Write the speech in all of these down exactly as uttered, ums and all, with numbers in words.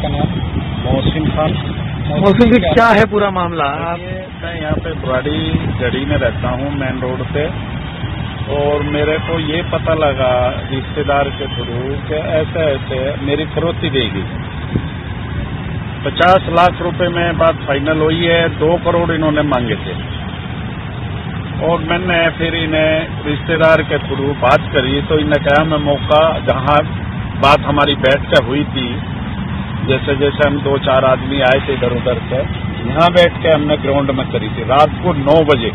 आपका नाम? मोहसिन खान। मोहसिन जी, क्या है पूरा मामला? आप मैं यहाँ पे बुराड़ी गढ़ी में रहता हूँ, मेन रोड पे, और मेरे को ये पता लगा रिश्तेदार के थ्रू कि ऐसे ऐसे मेरी फिरौती देगी। पचास लाख रुपए में बात फाइनल हुई है, दो करोड़ इन्होंने मांगे थे, और मैंने फिर इन्हें रिश्तेदार के थ्रू बात करी तो इन्हें कहा मैं मौका जहाँ बात हमारी बैठ के हुई थी, जैसे जैसे हम दो चार आदमी आए थे इधर उधर से, यहाँ बैठ के हमने ग्राउंड में करी थी रात को नौ बजे,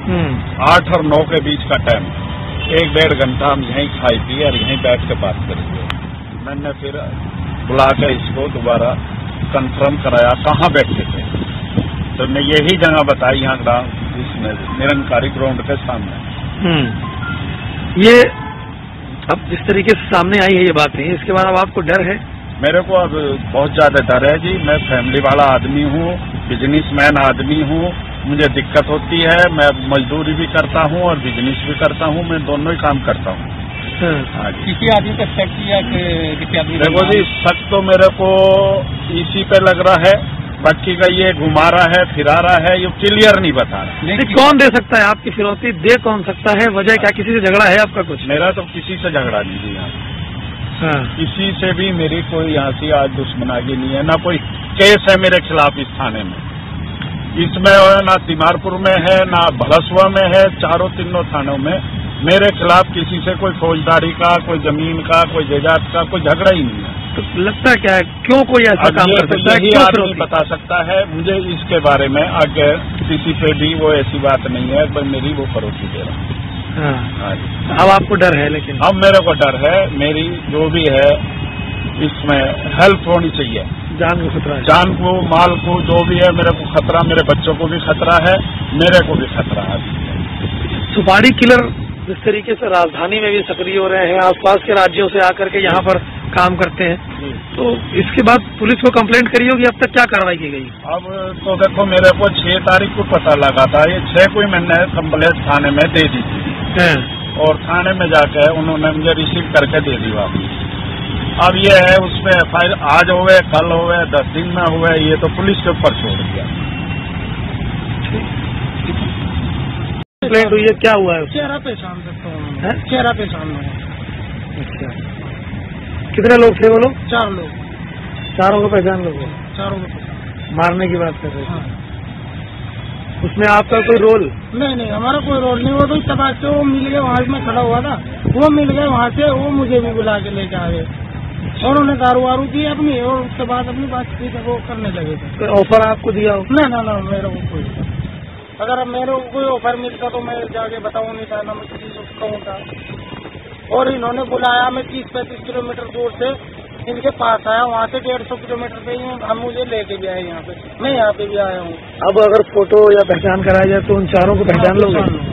आठ और नौ के बीच का टाइम, एक डेढ़ घंटा हम यहीं खाई पी और यहीं बैठ के बात करेंगे। मैंने फिर बुला के इसको दोबारा कंफर्म कराया कहाँ बैठे थे, तो ने यही जगह बताई यहाँ इसमें निरंकारी ग्राउंड के सामने। ये अब जिस तरीके से सामने आई है ये बातें, इसके बाद अब आपको डर है? मेरे को अब बहुत ज्यादा डर है जी। मैं फैमिली वाला आदमी हूँ, बिजनेसमैन आदमी हूँ, मुझे दिक्कत होती है। मैं मजदूरी भी करता हूँ और बिजनेस भी करता हूँ, मैं दोनों ही काम करता हूँ। किसी आदमी पे शक किया कि किसी आदमी? देखो जी, शक तो मेरे को इसी पे लग रहा है, बाकी का ये घुमा रहा है फिरा रहा है, ये क्लियर नहीं बता रहा। कौन दे सकता है आपकी फिरौती? दे कौन सकता है? वजह क्या? किसी से झगड़ा है आपका कुछ? मेरा तो किसी से झगड़ा नहीं जी, यहाँ हाँ। किसी से भी मेरी कोई यहाँ से आज दुश्मनागी नहीं है, ना कोई केस है मेरे खिलाफ इस थाने में, इसमें ना तिमारपुर में है ना भड़सुआ में है, चारों तीनों थानों में मेरे खिलाफ किसी से कोई फौजदारी का, कोई जमीन का, कोई जायदाद का कोई झगड़ा ही नहीं है। तो लगता क्या है, क्यों कोई ऐसा काम कर सकता है? यही आदमी बता सकता है मुझे इसके बारे में। आगे किसी पे भी वो ऐसी बात नहीं है, पर मेरी वो फरोख्ती दे रहा है। हाँ। अब आपको डर है? लेकिन अब मेरे को डर है, मेरी जो भी है इसमें हेल्प होनी चाहिए। जान को खतरा है? जान को, माल को, जो भी है मेरे को खतरा, मेरे बच्चों को भी खतरा है, मेरे को भी खतरा है। सुपारी किलर जिस तरीके से राजधानी में भी सक्रिय हो रहे हैं, आसपास के राज्यों से आकर के यहाँ पर काम करते हैं, तो इसके बाद पुलिस को कंप्लेंट करी होगी। अब तक क्या कार्रवाई की गई? अब तो देखो, मेरे को छह तारीख को पता लगा था, ये छह को ही मैंने कंप्लेंट थाने में दे दी थी, और थाने में जाके उन्होंने मुझे रिसीव करके दे दी वापस। अब ये है उसमें एफ आई आर आज हुए, कल हुए, दस दिन में हुए, ये तो पुलिस के ऊपर छोड़ दिया। कंप्लेंट हुई है, क्या हुआ है? चेहरा पहचान सकता हूँ, चेहरा पहचान है। अच्छा, कितने लोग थे वो लोग? चार लोग। चारों को पहचान लोग? चारों को मारने की बात कर रहे थे। हाँ। उसमें आपका कोई रोल? नहीं नहीं, हमारा कोई रोल नहीं। वो तो इस बात से वो मिल गए, वहाँ में खड़ा हुआ था, वो मिल गए वहाँ से, वो मुझे भी बुला के लेके आ गए और उन्होंने दारू वारू की अपनी, और उसके बाद अपनी बातचीत वो करने लगे थे। कोई ऑफर आपको दिया हो? ना ना ना, मेरे को कोई, अगर मेरे को कोई ऑफर मिलता तो मैं जाके बताऊँ नहीं था ना, मैं किसी को कहूँ था। और इन्होंने बुलाया, मैं तीस पैंतीस किलोमीटर दूर से इनके पास आया, वहाँ से डेढ़ सौ किलोमीटर पे ही हम मुझे लेके भी आए यहाँ पे, मैं यहाँ पे भी आया हूँ। अब अगर फोटो या पहचान कराया जाए तो उन चारों को पहचान लोगे?